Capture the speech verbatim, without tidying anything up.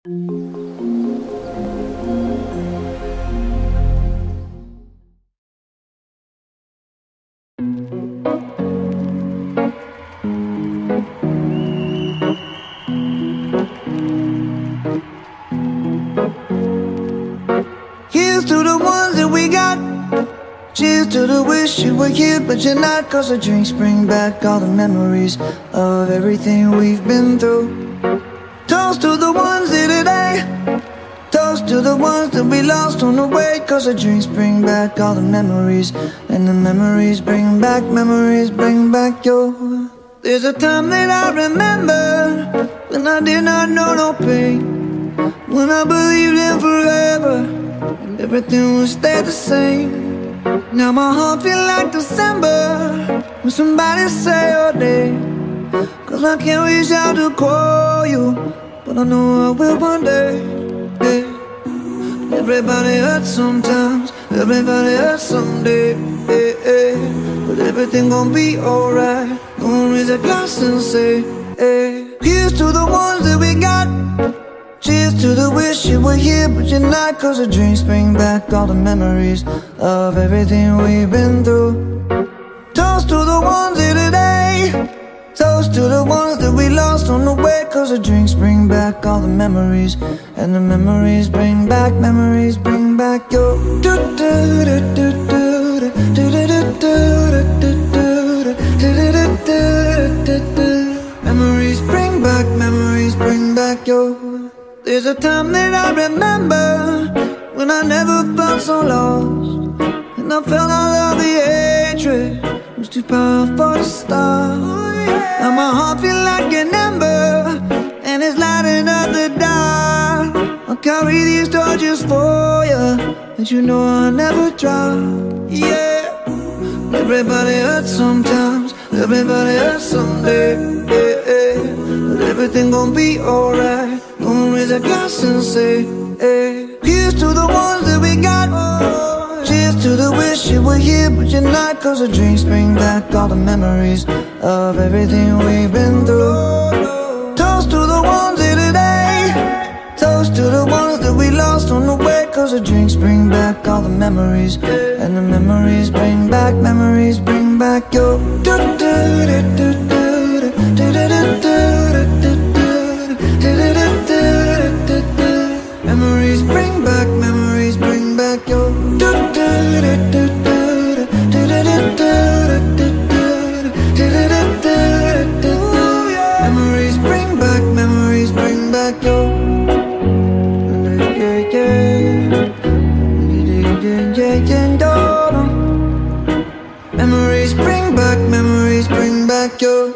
Here's to the ones that we got. Cheers to the wish you were here but you're not. Cause the drinks bring back all the memories of everything we've been through. Toast to the ones here today. Toast to the ones that we lost on the way. Cause the drinks bring back all the memories. And the memories bring back, memories bring back your. There's a time that I remember when I did not know no pain, when I believed in forever and everything would stay the same. Now my heart feel like December when somebody say your name. Cause I can't reach out to call you, but I know I will one day. Hey. Everybody hurts sometimes, everybody hurts someday. Hey, hey. But everything gon' be alright. Gonna raise a glass and say, hey. Here's to the ones that we got. Cheers to the wish you were here but you're not. Cause the drinks bring back all the memories of everything we've been through. Toast to the ones here today. Toast to the ones that we lost on the way. Cause the drinks bring back all the memories. And the memories bring back, memories bring back your. Memories bring back, memories bring back your. There's a time that I remember when I never felt so lost, and I felt all of the hatred was too powerful to stop. Now my heart feel like an ember and it's lighting up the dark. I'll carry these torches for you, and you know I'll never drop. Yeah. Everybody hurts sometimes, everybody hurts someday. Yeah, yeah. But everything gon' be alright. Gonna raise a glass and say, hey. Here's to the ones that we got. Cheers to the wish you were here but you're not. Cause the drinks bring back all the memories of everything we've been through. Toast to the ones here today. Toast to the ones that we lost on the way. Cause the drinks bring back all the memories. And the memories bring back, memories bring back your. Memories bring back, memories bring back your. Memories bring back, memories bring back your. Memories bring back, memories bring back your.